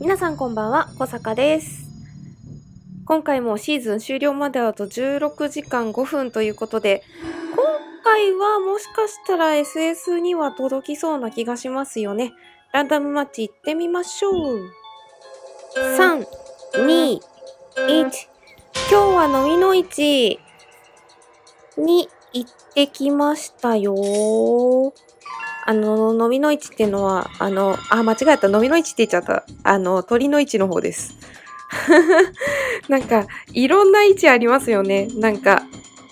皆さんこんばんは、小坂です。今回もシーズン終了まであと16時間5分ということで、今回はもしかしたら SS には届きそうな気がしますよね。ランダムマッチ行ってみましょう。3、2、1。今日は飲みの市に行ってきましたよ。飲みの市っていうのは、間違えた。飲みの市って言っちゃった。鳥の市の方です。なんか、いろんな市ありますよね。なんか、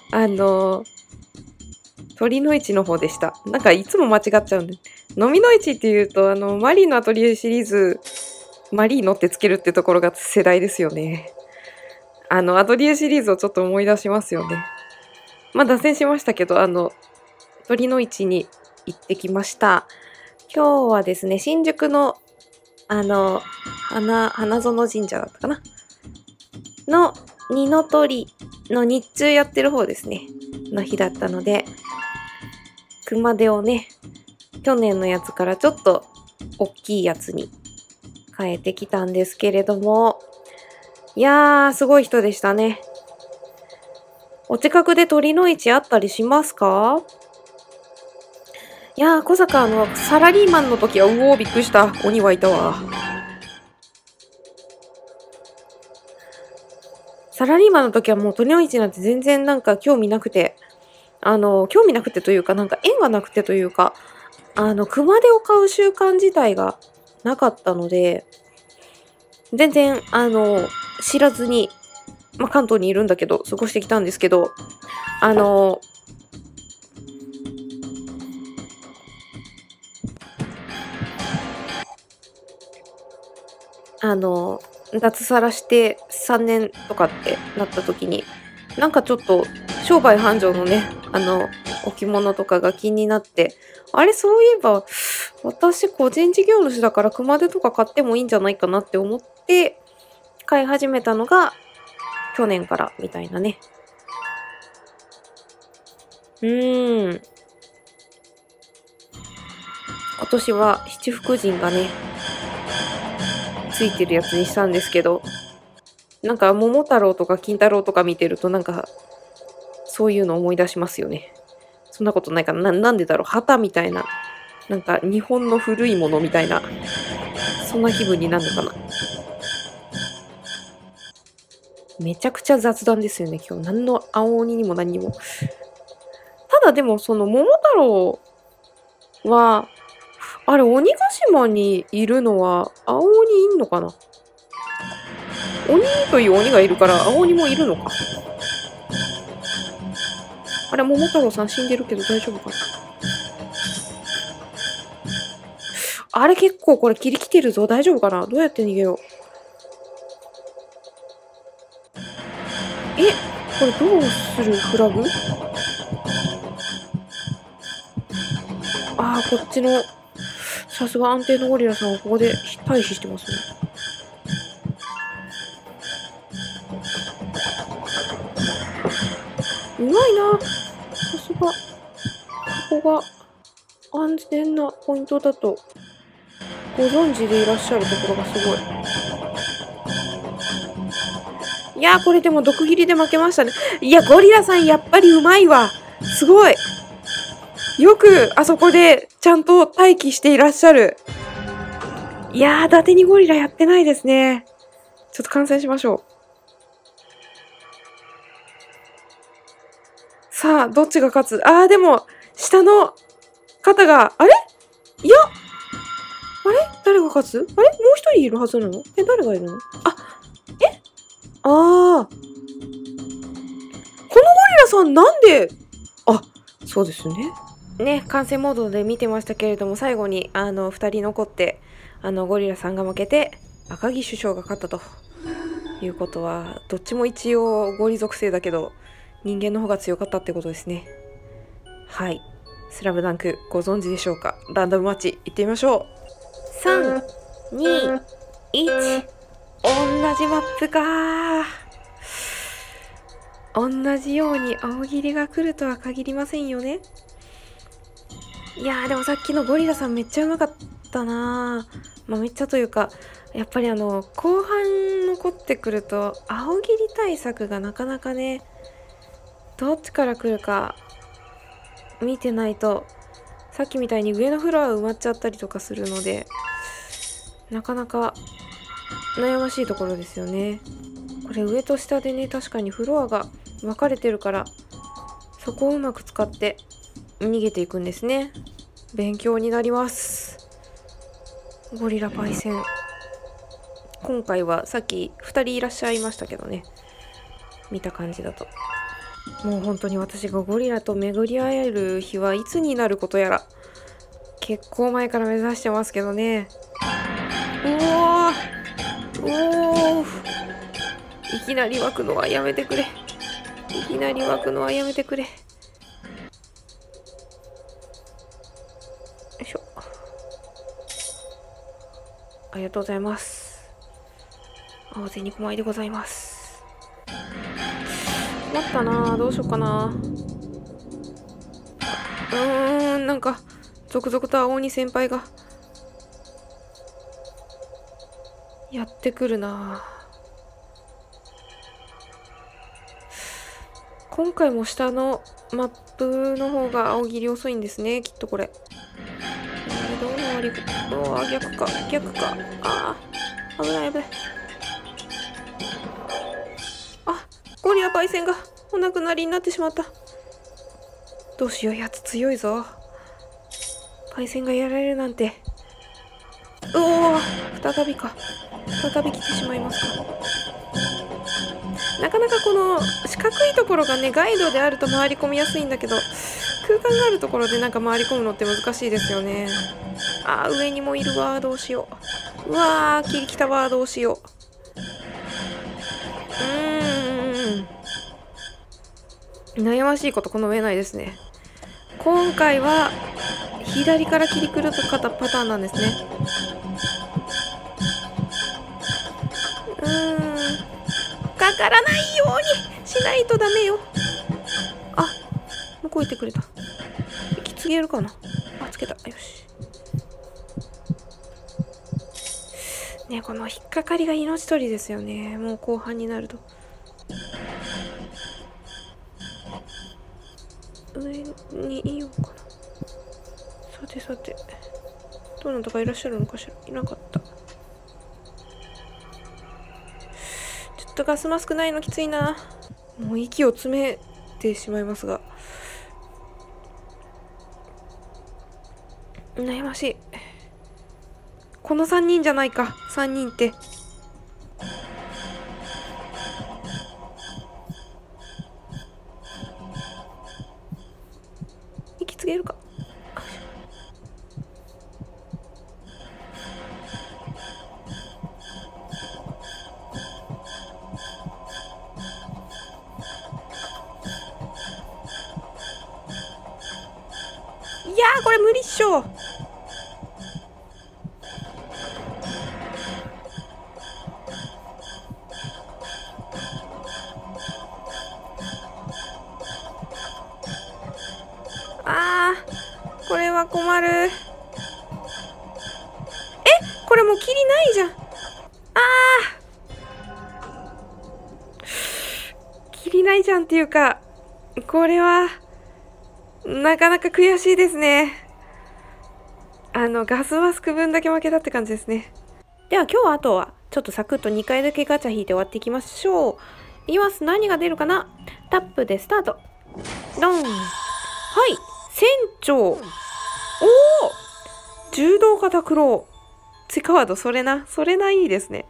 鳥の市の方でした。なんか、いつも間違っちゃうんで。飲みの市って言うと、マリーのアトリエシリーズ、マリーノってつけるってところが世代ですよね。アトリエシリーズをちょっと思い出しますよね。まあ、脱線しましたけど、鳥の市に行ってきました。今日はですね、新宿の、花園神社だったかなの、二の鳥の日中やってる方ですね。の日だったので、熊手をね、去年のやつからちょっと大きいやつに変えてきたんですけれども、いやー、すごい人でしたね。お近くで鳥の市あったりしますか？いやー、小坂サラリーマンの時は、うおー、びっくりした。鬼はいたわ。サラリーマンの時はもう鳥の市なんて全然なんか興味なくて、興味なくてというか、なんか縁がなくてというか、熊手を買う習慣自体がなかったので、全然、知らずに、まあ、関東にいるんだけど、過ごしてきたんですけど、脱サラして3年とかってなった時に、なんかちょっと商売繁盛のね、置物とかが気になって、あれ、そういえば、私個人事業主だから熊手とか買ってもいいんじゃないかなって思って、買い始めたのが去年からみたいなね。今年は七福神がね、ついてるやつにしたんですけど、なんか桃太郎とか金太郎とか見てるとなんか、そういうの思い出しますよね。そんなことないかな。なんでだろう。旗みたいな。なんか日本の古いものみたいな。そんな気分になるのかな。めちゃくちゃ雑談ですよね、今日。何の青鬼にも何にも。ただでもその桃太郎は、あれ、鬼ヶ島にいるのは青鬼いんのかな？鬼という鬼がいるから青鬼もいるのか。あれ、桃太郎さん死んでるけど大丈夫かな？あれ、結構これ霧来てるぞ。大丈夫かな？どうやって逃げよう。これどうする？フラグ？こっちの、さすが安定のゴリラさんはここで退避してますね。うまいな。さすが。ここが安全なポイントだとご存知でいらっしゃるところがすごい。いやー、これでも毒斬りで負けましたね。いや、ゴリラさんやっぱりうまいわ。すごい。よくあそこでちゃんと待機していらっしゃる。いやー、伊達にゴリラやってないですね。ちょっと観戦しましょう。さあ、どっちが勝つ？でも、下の方が、あれ？いや、あれ？誰が勝つ？あれ？もう一人いるはずなの？誰がいるの？このゴリラさんなんで、そうですね。ね、観戦モードで見てましたけれども、最後に、二人残って、ゴリラさんが負けて、赤木首相が勝ったということは、どっちも一応ゴリ属性だけど、人間の方が強かったってことですね。はい。スラムダンクご存知でしょうか？ランダムマッチ行ってみましょう。3、2、1。同じマップか。同じように青霧が来るとは限りませんよね。いやー、でもさっきのゴリラさんめっちゃうまかったなー。めっちゃというか、 やっぱり後半残ってくると青切り対策がなかなかね、どっちから来るか見てないと、さっきみたいに上のフロア埋まっちゃったりとかするので、なかなか悩ましいところですよね。これ上と下でね、確かにフロアが分かれてるから、そこをうまく使って逃げていくんですね。勉強になります。ゴリラパイセン、今回はさっき2人いらっしゃいましたけどね、見た感じだともう本当に私がゴリラと巡り会える日はいつになることやら、結構前から目指してますけどね。おお、いきなり湧くのはやめてくれ。いきなり湧くのはやめてくれ。よいしょ。ありがとうございます。青銭2個枚でございます。困ったなぁ、どうしようかな。なんか続々と青鬼先輩がやってくるな。今回も下のマップの方が青切り遅いんですね、きっとこれ。どうもあり、逆か、逆か。危ない危ない。ゴリラパイセンがお亡くなりになってしまった。どうしよう、やつ強いぞ。パイセンがやられるなんて。再びか。再び来てしまいますか。なかなかこの四角いところがね、ガイドであると回り込みやすいんだけど、空間があるところでなんか回り込むのって難しいですよね。上にもいるわ、どうしよう。切り来たわ、どうしよう。悩ましいことこの上ないですね。今回は左から切り来るパターンなんですね。かからないようにしないとダメよ。向こう行ってくれた。息つげるかな。つけた。よし。ね、この引っかかりが命取りですよね。もう後半になると。上にいようかな。さてさて、どなたかいらっしゃるのかしら。いなかった。ちょっとガスマスクないのきついな。もう息を詰めてしまいますが、悩ましい。この3人じゃないか。3人って息つけるか。いやー、これ無理っしょ。これは困る。これもう切りないじゃん。切りないじゃんっていうか、これはなかなか悔しいですね。ガスマスク分だけ負けたって感じですね。では今日はあとはちょっとサクッと2回だけガチャ引いて終わっていきましょう。いきます。何が出るかな。タップでスタート。ドン。船長。柔道家拓郎。追加ワード、それないいですね。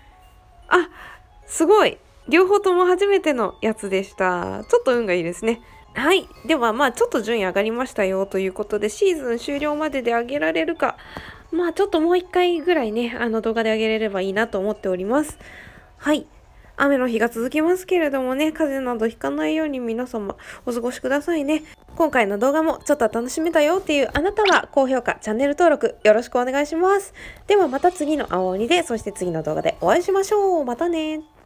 すごい。両方とも初めてのやつでした。ちょっと運がいいですね。はい。ではちょっと順位上がりましたよということで、シーズン終了までで上げられるか、ちょっともう1回ぐらいね、動画で上げれればいいなと思っております。はい。雨の日が続きますけれどもね、風邪などひかないように皆様お過ごしくださいね。今回の動画もちょっと楽しめたよっていうあなたは高評価、チャンネル登録よろしくお願いします。ではまた次の青鬼で、そして次の動画でお会いしましょう。またね。